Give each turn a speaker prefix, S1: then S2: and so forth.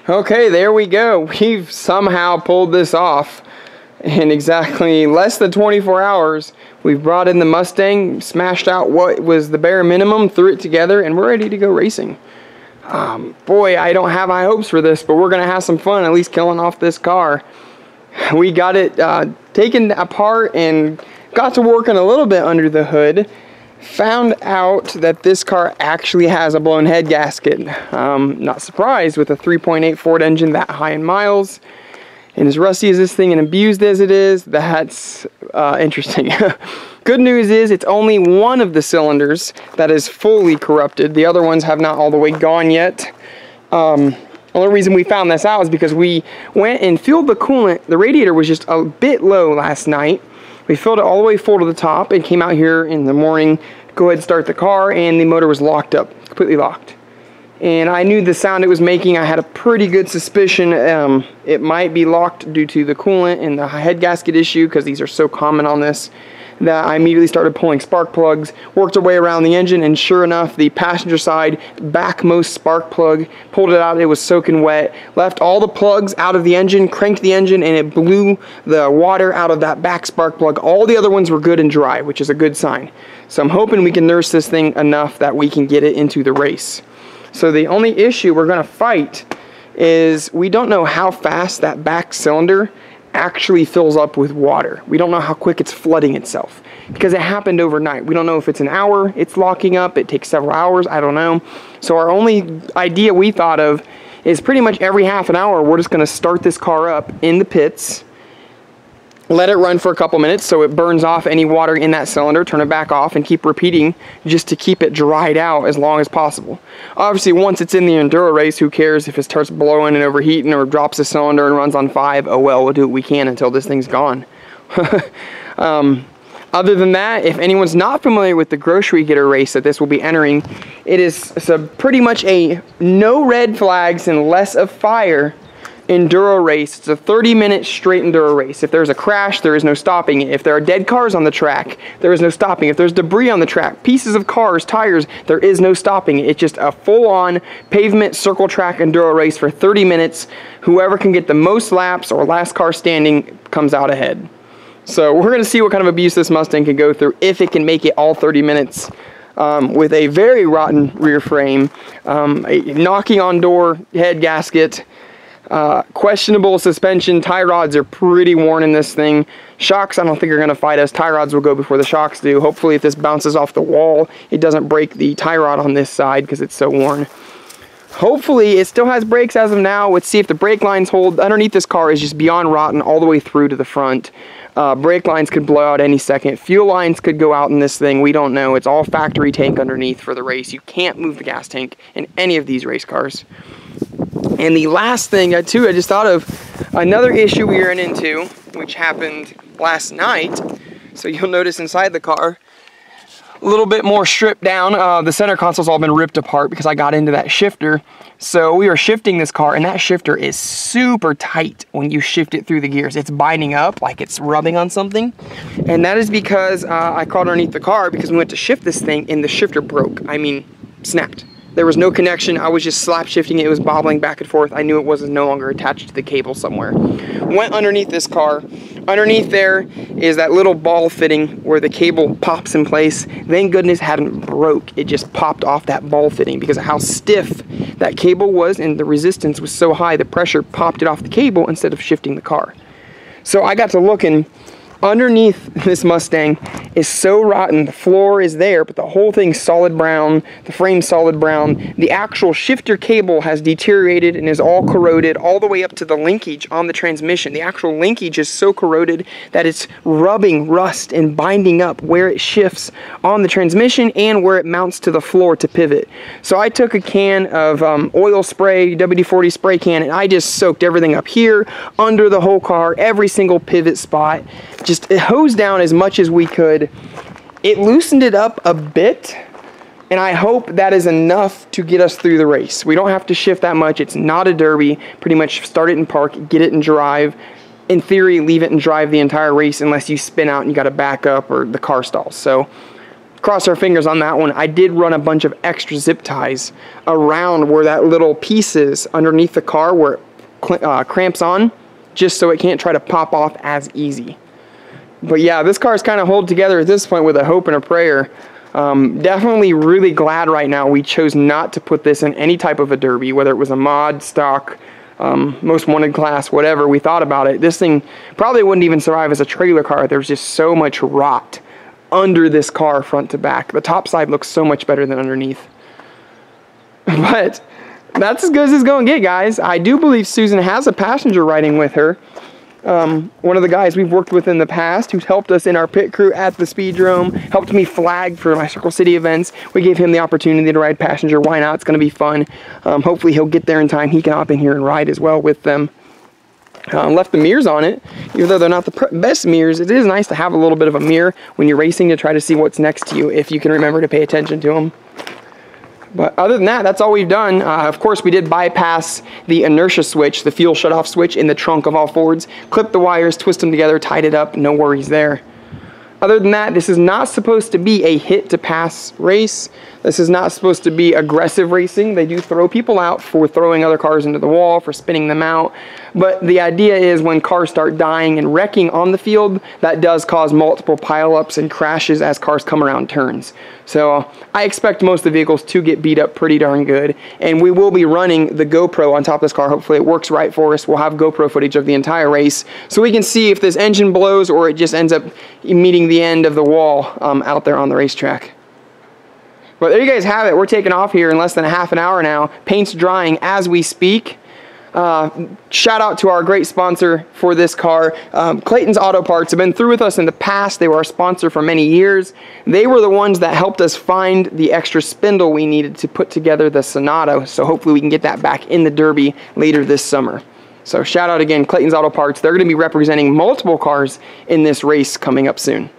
S1: Okay, there we go. We've somehow pulled this off. In exactly less than 24 hours, we've brought in the Mustang, smashed out what was the bare minimum, threw it together, and we're ready to go racing. Boy, I don't have high hopes for this, but we're going to have some fun at least killing off this car. We got it taken apart and got to working a little bit under the hood. Found out that this car actually has a blown head gasket. Not surprised with a 3.8 Ford engine that high in miles. And as rusty as this thing and abused as it is, that's interesting. Good news is it's only one of the cylinders that is fully corrupted. The other ones have not all the way gone yet. The only reason we found this out is because we went and filled the coolant. The radiator was just a bit low last night. We filled it all the way full to the top and came out here in the morning to go ahead and start the car, and the motor was locked up, completely locked. And I knew the sound it was making. I had a pretty good suspicion it might be locked due to the coolant and the head gasket issue, because these are so common on this, that I immediately started pulling spark plugs, worked our way around the engine, and sure enough, the passenger side backmost spark plug, pulled it out, it was soaking wet, left all the plugs out of the engine, cranked the engine, and it blew the water out of that back spark plug. All the other ones were good and dry, which is a good sign. So I'm hoping we can nurse this thing enough that we can get it into the race. So the only issue we're going to fight is we don't know how fast that back cylinder actually fills up with water. We don't know how quick it's flooding itself because it happened overnight. We don't know if it's an hour it's locking up, it takes several hours, I don't know. So our only idea we thought of is pretty much every half an hour we're just going to start this car up in the pits, let it run for a couple minutes so it burns off any water in that cylinder, turn it back off, and keep repeating just to keep it dried out as long as possible. Obviously, once it's in the enduro race, who cares if it starts blowing and overheating or drops a cylinder and runs on 5? Oh well, we'll do what we can until this thing's gone. Other than that, if anyone's not familiar with the grocery getter race that this will be entering, it's pretty much a no red flags and less of fire enduro race. It's a 30-minute straight enduro race. If there's a crash, there is no stopping it. If there are dead cars on the track, there is no stopping it. If there's debris on the track, pieces of cars, tires, there is no stopping it. It's just a full-on pavement circle track enduro race for 30 minutes. Whoever can get the most laps or last car standing comes out ahead. So we're going to see what kind of abuse this Mustang can go through if it can make it all 30 minutes. With a very rotten rear frame, a knocking on door head gasket, questionable suspension. Tie rods are pretty worn in this thing. Shocks I don't think are going to fight us. Tie rods will go before the shocks do. Hopefully if this bounces off the wall, it doesn't break the tie rod on this side because it's so worn. Hopefully it still has brakes as of now. Let's see if the brake lines hold. Underneath this car is just beyond rotten all the way through to the front. Brake lines could blow out any second. Fuel lines could go out in this thing. We don't know. It's all factory tank underneath for the race. You can't move the gas tank in any of these race cars. And the last thing, too, I just thought of another issue we ran into, which happened last night. So you'll notice inside the car, a little bit more stripped down. The center console's all been ripped apart because I got into that shifter. So we were shifting this car, and that shifter is super tight when you shift it through the gears. It's binding up like it's rubbing on something. And that is because I crawled underneath the car because we went to shift this thing, and the shifter broke. I mean, snapped. There was no connection. I was just slap shifting it. It was bobbling back and forth. I knew it was no longer attached to the cable somewhere. Went underneath this car. Underneath there is that little ball fitting where the cable pops in place. Thank goodness it hadn't broke. It just popped off that ball fitting because of how stiff that cable was, and the resistance was so high the pressure popped it off the cable instead of shifting the car. So I got to looking. Underneath this Mustang is so rotten. The floor is there, but the whole thing's solid brown. The frame's solid brown. The actual shifter cable has deteriorated and is all corroded all the way up to the linkage on the transmission. The actual linkage is so corroded that it's rubbing rust and binding up where it shifts on the transmission and where it mounts to the floor to pivot. So I took a can of oil spray, WD-40 spray can, and I just soaked everything up here, under the whole car, every single pivot spot. Just hosed down as much as we could. It loosened it up a bit, and I hope that is enough to get us through the race. We don't have to shift that much. It's not a derby. Pretty much start it in park, get it in drive. In theory, leave it and drive the entire race unless you spin out and you got to back up or the car stalls. So cross our fingers on that one. I did run a bunch of extra zip ties around where that little piece is underneath the car where it cramps on, just so it can't try to pop off as easy. But yeah, this car is kind of held together at this point with a hope and a prayer. Definitely really glad right now we chose not to put this in any type of a derby, whether it was a mod, stock, most wanted class, whatever. We thought about it. This thing probably wouldn't even survive as a trailer car. There's just so much rot under this car front to back. The top side looks so much better than underneath. But that's as good as it's going to get, guys. I do believe Susan has a passenger riding with her. One of the guys we've worked with in the past who's helped us in our pit crew at the Speedrome, helped me flag for my Circle City events. We gave him the opportunity to ride passenger. Why not? It's going to be fun. Hopefully he'll get there in time. He can hop in here and ride as well with them. Left the mirrors on it. Even though they're not the best mirrors, it is nice to have a little bit of a mirror when you're racing to try to see what's next to you, if you can remember to pay attention to them. But other than that, that's all we've done. Of course, we did bypass the inertia switch, the fuel shutoff switch in the trunk of all Fords. Clipped the wires, twist them together, tied it up, no worries there. Other than that, this is not supposed to be a hit-to-pass race. This is not supposed to be aggressive racing. They do throw people out for throwing other cars into the wall, for spinning them out. But the idea is when cars start dying and wrecking on the field, that does cause multiple pileups and crashes as cars come around turns. So I expect most of the vehicles to get beat up pretty darn good. And we will be running the GoPro on top of this car. Hopefully it works right for us. We'll have GoPro footage of the entire race so we can see if this engine blows or it just ends up meeting the end of the wall out there on the racetrack. But there you guys have it. We're taking off here in less than a half an hour now. Paint's drying as we speak. Shout out to our great sponsor for this car. Clayton's Auto Parts have been through with us in the past. They were our sponsor for many years. They were the ones that helped us find the extra spindle we needed to put together the Sonata. So hopefully we can get that back in the Derby later this summer. So shout out again, Clayton's Auto Parts. They're going to be representing multiple cars in this race coming up soon.